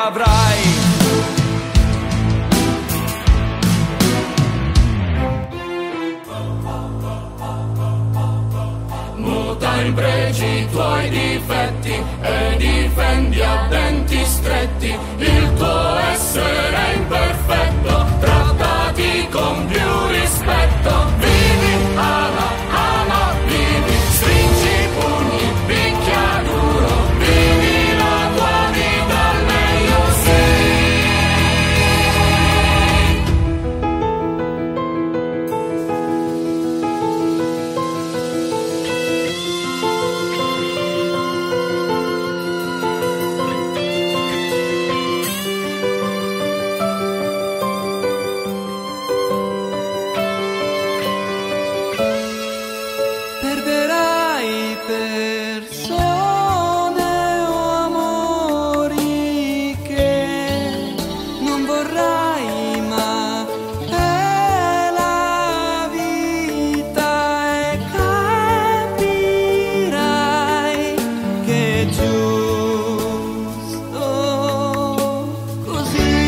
avrai. Muta in pregi i tuoi difetti e difendi a denti stretti il tuo essere imperfetto, trattati con più rispetto. Vivi, ama, ama, vivi, stringi i pugni, picchia duro, vivi la tua vita al meglio, Perderai persone o amori che non vorrai, ma è la vita e capirai che è giusto così.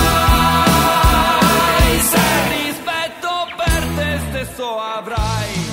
Avrai